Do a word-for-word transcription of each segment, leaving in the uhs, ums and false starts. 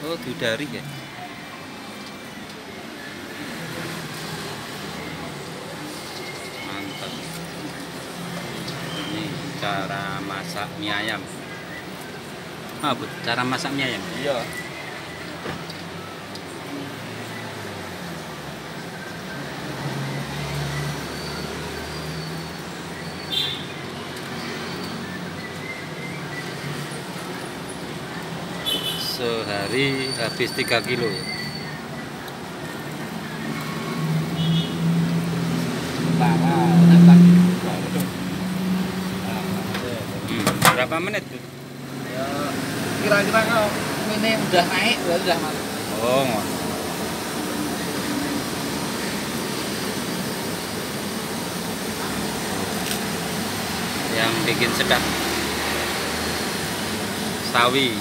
Oh, diudari ya. Mantap. Ini cara masak mie ayam. Ah, Bu, cara masak mie ayam. Iya. Sehari habis tiga kilo ya. Hmm, berapa menit tuh? Ya, kira-kira kalau ini udah naik berarti udah matang. Oh, ngono. Yang bikin sedap sawi.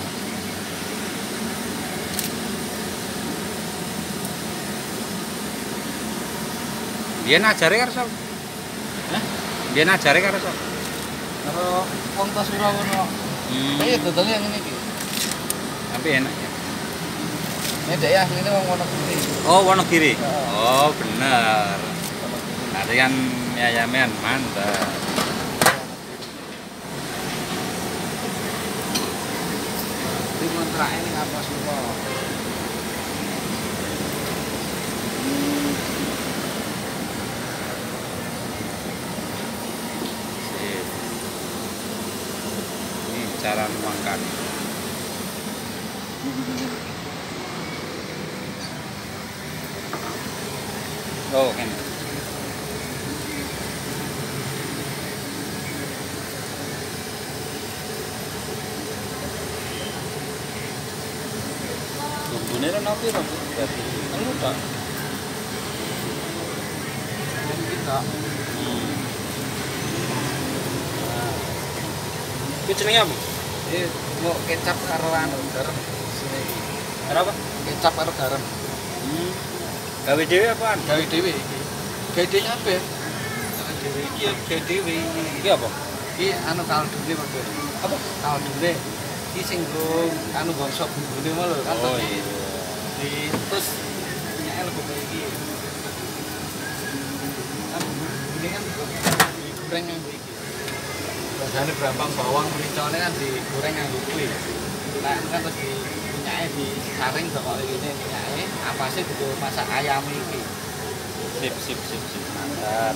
Dia ngajari karo sapa? Hah? Dia ngajari karo sapa? Kalau wong tas ora ngono. Hmm, Eh, dodol yang ini iki. tapi enak ya. Ini dek ya, ini wong ngono kuwi. Oh, Wonogiri. Ya. Oh, benar. Nanti kan mie ayamnya mantap. Di kontrak ini apa semua? Sip. Ini cara nuangkan. Oh, kan. Bumbune ora nopo ora, Bu? Berarti telu tok. Ini kita Hmm. Itu jenenge apa? ini mau kecap karo anu garam sini iki. Kenapa? Kecap karo garam. Hmm. Gawe dhewe apaan? Gawe dhewe iki. Gawe dhewe kabeh. Gawe dhewe iki gawe dhewe iki. Iki apa? Iki anu kaldune Mas. Apa? Kaldune. Iki sing go anu bangsa bumbune mau lho kan. Oh tadi iya. Di terus punya lebih kayak iki. Kan bumbune kan digoreng yang iki. Biasanya berambang bawang mericone kan digoreng yang kuwi. Nah, kan terus di minyaknya disaring bakal ini minyaknya apa sih itu masak ayam ini. Sip, sip, sip, sip. Mantap.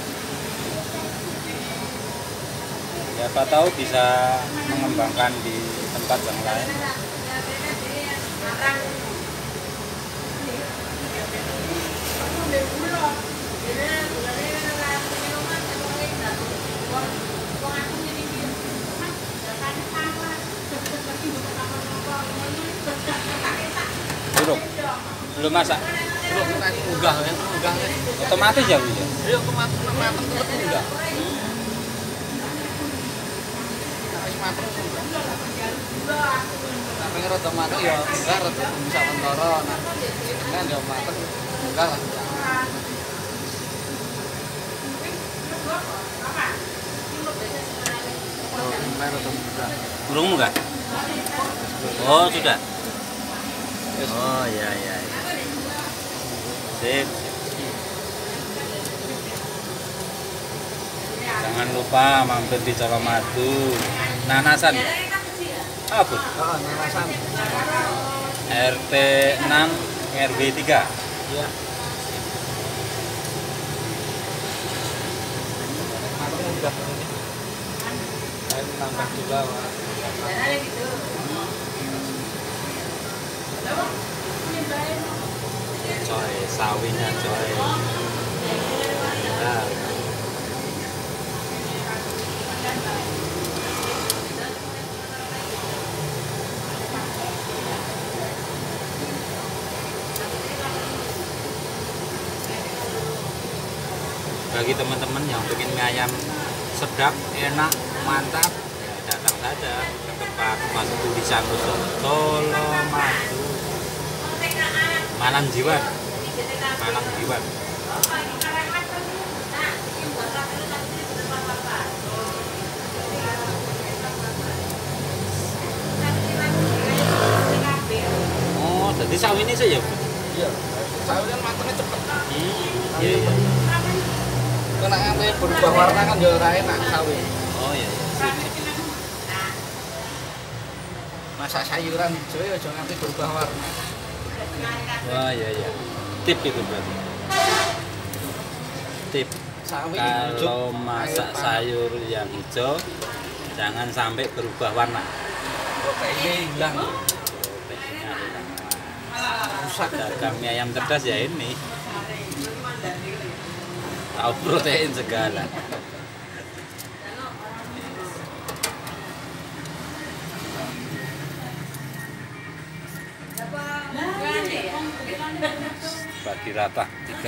Siapa tahu bisa mengembangkan di tempat yang lain. Belum, belum masak. Belum kan unggah ya, unggah ya. Otomatis ya, Bu ya. Iya, aku mateng mateng tetep unggah. Wis mateng unggah. Tapi rada mateng ya unggah rada bisa mentara. Nah, kan ya mateng unggah lah. Oh, ini rada unggah. Belum enggak? Oh, sudah. Oh, iya, iya, iya. Sip. Jangan lupa mampir di Colomadu. Nanasan. Apa? Oh, nanasan. R T enam R W tiga. Iya. Mateng unggah ini. Saya tambah gula, Pak. Coy, sawinya coy. Nah. Bagi teman-teman yang bikin mie ayam sedap, enak, mantap, ya datang saja ke tempat Mas Tulisan Colomadu. Malang Jiwan. Malang Jiwan. Di sawi ini sih ya, Bu? Iya, sawi kan matangnya cepet. Hmm, iya iya. Kena nanti berubah warna kan ya ora enak sawi. Oh iya. Masak sayuran hijau ya jangan nanti berubah warna. Wah iya iya. Tip itu berarti. Tip. Sawi Kalau masak sayur yang hijau jangan sampai berubah warna. proteinnya hilang. Proteinnya hilang. Rusak. Dagang mie ayam cerdas ya ini. Tahu protein segala. Bagi rata tiga.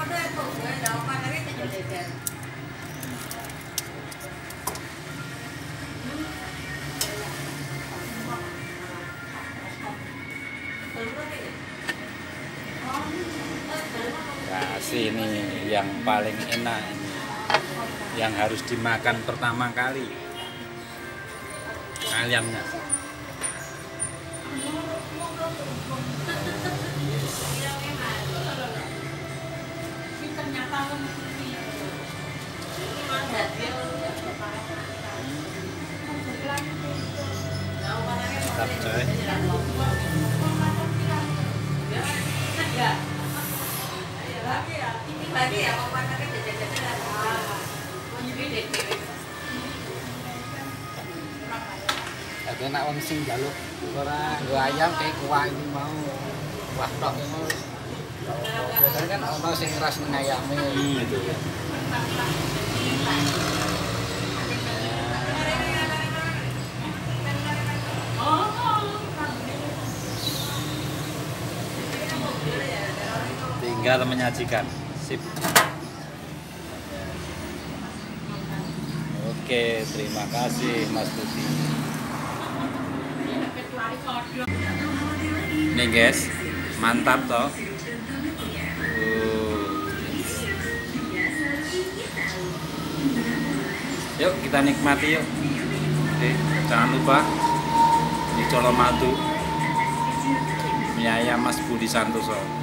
Kasih ini yang paling enak ini, yang harus dimakan pertama kali, ayamnya. Mantap coy. Tapi enak wong sing njaluk ora nggo ayam kayak kuah ini mau. Kuah tok mau. Biasanya kan ono sing keras ning ayame. Hmm, itu. Tinggal menyajikan. Sip. Oke, terima kasih Mas Budi. Nih guys, mantap toh. Uh. Yuk kita nikmati yuk. Oke, jangan lupa di Colomadu mie ayam Mas Budi Santoso.